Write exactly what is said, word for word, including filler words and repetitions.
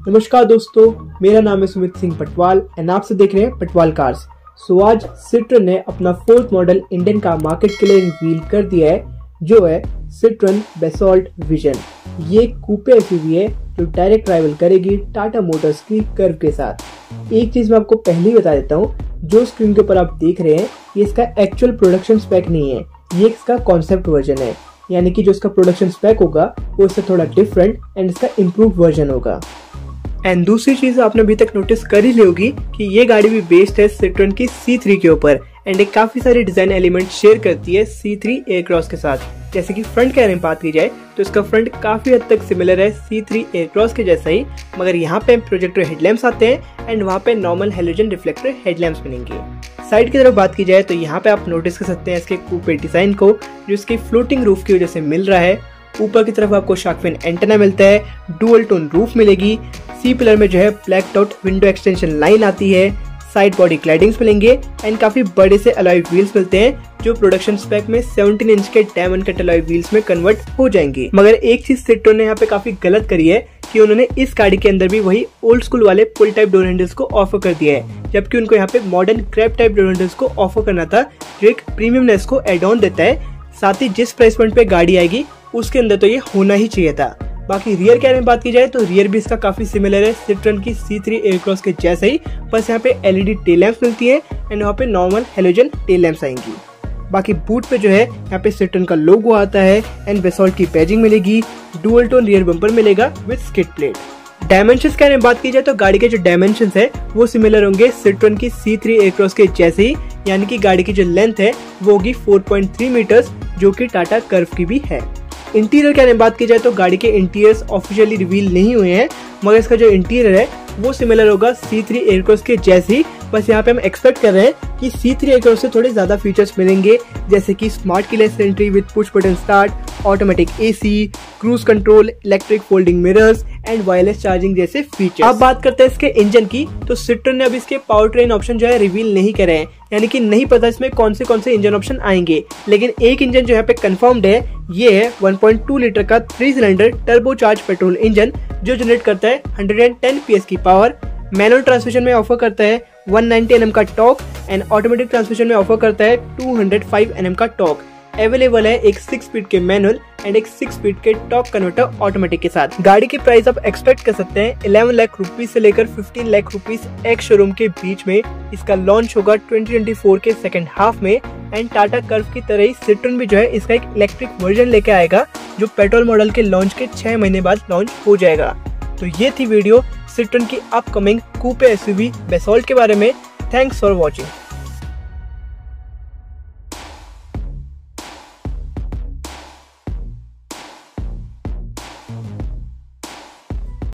नमस्कार दोस्तों, मेरा नाम है सुमित सिंह पटवाल एंड आप से देख रहे हैं पटवाल कार्स। सो आज सिट्रोन ने अपना fourth model Indian car market के लिए रिवील कर दिया है, जो है सिट्रोन बेसॉल्ट विजन। ये कूपे एसयूवी है जो डायरेक्ट राइवल करेगी टाटा मोटर्स की कर्व के साथ। एक चीज मैं आपको पहले ही बता देता हूँ, जो स्क्रीन के ऊपर आप देख रहे हैं ये इसका एक्चुअल प्रोडक्शन स्पेक नहीं है, ये इसका कॉन्सेप्ट वर्जन है। यानी कि जो इसका प्रोडक्शन स्पेक होगा वो इससे थोड़ा डिफरेंट एंड इसका इम्प्रूव वर्जन होगा। एंड दूसरी चीज आपने अभी तक नोटिस कर ही ली होगी कि ये गाड़ी भी बेस्ड है सिट्रोन की सी थ्री के ऊपर एंड एक काफी सारे डिजाइन एलिमेंट शेयर करती है सी थ्री एयरक्रॉस के साथ। जैसे कि फ्रंट के बारे में बात की जाए तो इसका फ्रंट काफी हद तक सिमिलर है सी थ्री एयरक्रॉस के जैसा ही, मगर यहाँ पे प्रोजेक्टर हेडलैम्प्स आते हैं एंड वहाँ पे नॉर्मल हेलोजन रिफ्लेक्टर हेडलैम्प्स मिलेंगे। साइड की तरफ बात की जाए तो यहाँ पे आप नोटिस कर सकते हैं इसके कूपे डिजाइन को, जो इसकी फ्लोटिंग रूफ की वजह से मिल रहा है। ऊपर की तरफ आपको शार्क फिन एंटेना मिलता है, डुअल टोन रूफ मिलेगी, सी पिलर में जो है black dot window extension line आती है, साइड बॉडी क्लैडिंग्स मिलेंगे एंड काफी बड़े से अलॉय व्हील्स मिलते हैं जो प्रोडक्शन स्पेक में सत्रह इंच के डायमंड कट अलॉय व्हील्स में कन्वर्ट हो जाएंगे। मगर एक चीज सिट्रोन ने यहाँ पे काफी गलत करी है कि उन्होंने इस गाड़ी के अंदर भी वही ओल्ड स्कूल वाले पुल टाइप डोर हैंडल्स को ऑफर कर दिया है, जबकि उनको यहाँ पे modern crab type door handles को ऑफर करना था, जो एक प्रीमियमनेस को एड ऑन देता है। साथ ही जिस प्राइस पॉइंट पे गाड़ी आएगी उसके अंदर तो ये होना ही चाहिए था। बाकी रियर के बारे में बात की जाए तो रियर भी इसका काफी सिमिलर है सिट्रोन की सी थ्री एयरक्रॉस के जैसे ही, बस यहाँ पे एलईडी टेल लैंप्स मिलती है एंड वहाँ पे नॉर्मल हेलोजन टेल लैंप्स आएंगी। बाकी बूट पे जो है यहाँ पे सिट्रोन का लोगो आता है एंड बेसॉल्ट की पैजिंग मिलेगी, डुअल टोन रियर बम्पर मिलेगा विद स्किड प्लेट। डायमेंशंस के बारे में बात की जाए तो गाड़ी के जो डायमेंशंस है वो सिमिलर होंगे सिट्रोन की सी थ्री एयरक्रॉस के जैसे ही, यानी कि गाड़ी की जो लेंथ है वो होगी फोर पॉइंट थ्री मीटर्स, जो कि टाटा कर्व की भी है। इंटीरियर के बारे में बात की जाए तो गाड़ी के इंटीरियर्स ऑफिशियली रिवील नहीं हुए हैं, मगर इसका जो इंटीरियर है वो सिमिलर होगा सी थ्री एयरक्रॉस के जैसे ही। बस यहाँ पे हम एक्सपेक्ट कर रहे हैं कि सी थ्री एयरक्रॉस से थोड़े ज्यादा फीचर्स मिलेंगे, जैसे कि smart keyless entry with push button start, automatic AC, cruise control, electric folding mirrors and wireless charging जैसे फीचर्स। अब बात करते हैं इसके इंजन की, तो सिट्रोन ने अभी इसके पावर ट्रेन ऑप्शन जो है रिवील नहीं करे हैं, यानी कि नहीं पता इसमें कौन से कौन से इंजन ऑप्शन आएंगे। लेकिन एक इंजन जो यहाँ पे कंफर्म्ड है, ये है वन पॉइंट टू लीटर का three cylinder turbocharge petrol engine, जो जनरेट करता है वन हंड्रेड टेन पीएस की पावर। मैनुअल ट्रांसमिशन में ऑफर करता है वन नाइंटी एनएम का टॉर्क एंड ऑटोमेटिक ट्रांसमिशन में ऑफर करता है टू हंड्रेड फाइव एनएम का टॉर्क। अवेलेबल है एक सिक्स स्पीड के मैनुअल एंड एक सिक्स स्पीड के टॉर्क कन्वर्टर ऑटोमेटिक के साथ। गाड़ी की प्राइस आप एक्सपेक्ट कर सकते हैं इलेवन लाख रुपीस से लेकर fifteen lakh rupees ex showroom के बीच में। इसका लॉन्च होगा ट्वेंटी ट्वेंटी फोर के सेकंड हाफ में एंड टाटा कर्व की तरह ही सिट्रोन भी जो है इसका एक इलेक्ट्रिक वर्जन लेके आएगा, जो पेट्रोल मॉडल के लॉन्च के छह महीने बाद लॉन्च हो जाएगा। तो ये थी वीडियो सिट्रोन की अपकमिंग कूपे एसयूवी बेसॉल्ट के बारे में। Thanks for watching.